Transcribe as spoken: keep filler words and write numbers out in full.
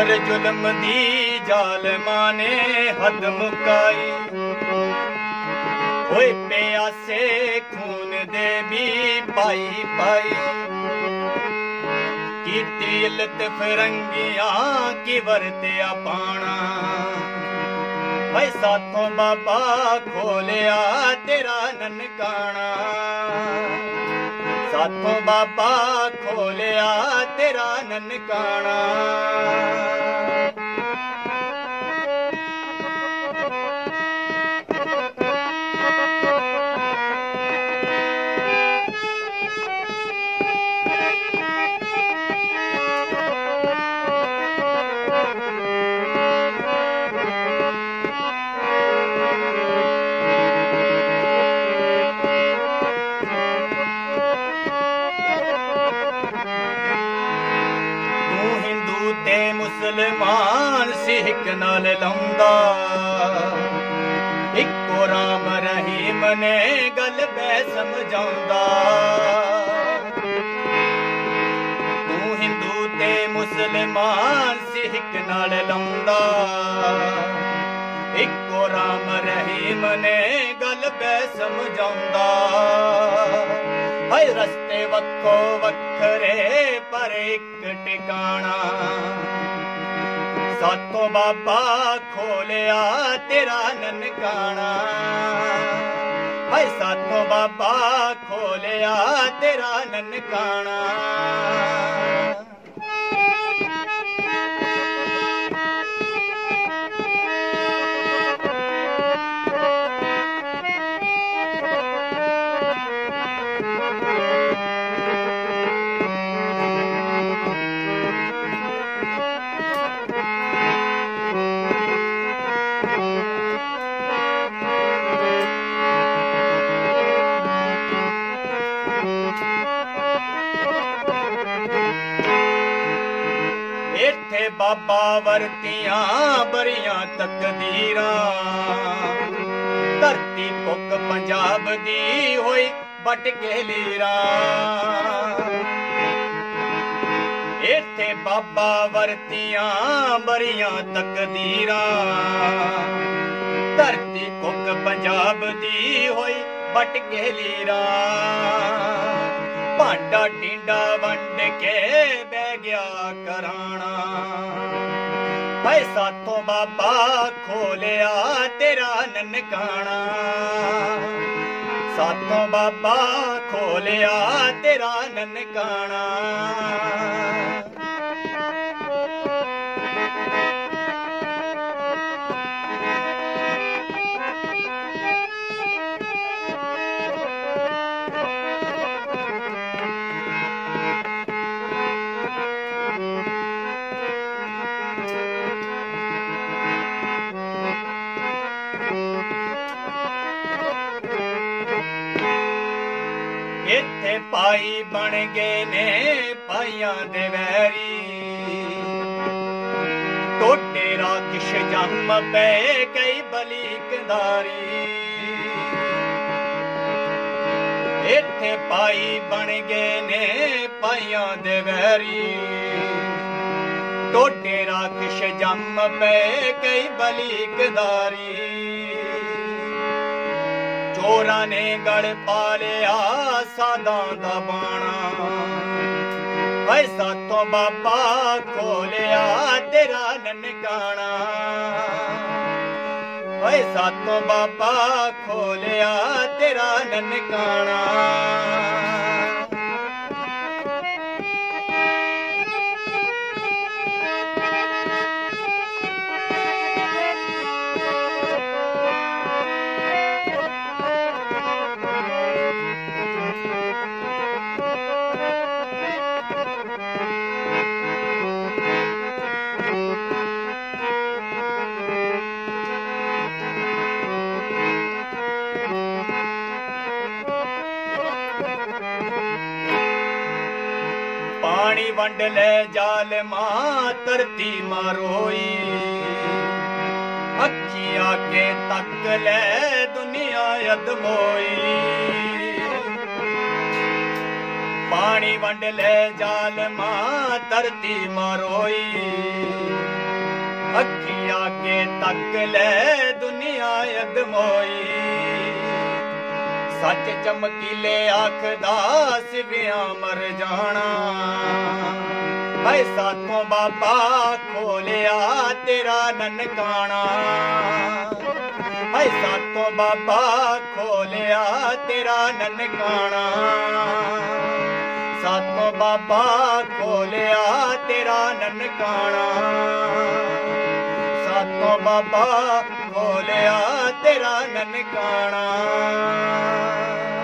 जुबर जुल्म दी जालमां ने हद मुकाई। होए प्यासे खून दे भी पाई पाई। कीती इल्लत फिरंगियां की वरत्या पाना। भाई साथों बाबा खोलिया तेरा ननकाना। साथों बाबा खोलिया तेरा ननकाना। मुसलमान सिख नाल लौंदा। इको राम रहीम ने गल बै समझाउंदा। तू हिंदू ते मुसलमान सिख नाल लौंदा। इको राम रहीम ने गल बै समझाउंदा। हाय रस्ते वक्को वखरे पर एक टिकाना। साथों बाबा खोलिया तेरा ननकाना। हाय साथों बाबा खोलिया तेरा ननकाना। इत्थे बाबा वरतियां बरियां तकदीरां। धरती कुक पंजाब दी होई बट के लीरां। इत्थे बाबा वरतियां बरियां तकदीरां। धरती कुक पंजाब दी होई बट के लीरां। भांडा टिंडा वंड के बह गया कराना। भाई साथों बाबा खोलिया तेरा ननकाना। साथों बाबा खोलिया तेरा ननकाना। इत्थे पाई बन गए ने पाइयां दे वैरी। टोटे राकिश जम पे कई बली कंधारी। इत्थे पाई बन गए ने पाइयां दे वैरी। टोटे राकिश जम पे कई बली कंधारी। चोरां ने गड़ पा लिया साधां दा बाणा। भाई साथों बाबा खोलिया तेरा ननकाना। भाई साथों बाबा खोलिया तेरा ननकाना। पानी वंड ले जालमा धरती मारोई। अखी आके तक ले दुनिया यदमोई। पानी वंड ले जालमा धरती मारोई। आगे तक ले दुनिया अदमोई सच चमकीले आखदा सिवियां मर जाना भाई साथों बाबा खोलिया तेरा ननकाना भाई साथों बाबा खोलिया तेरा ननकाना साथों बाबा खोलिया तेरा ननकाना साथों बाबा खोलिया तेरा ननकाना।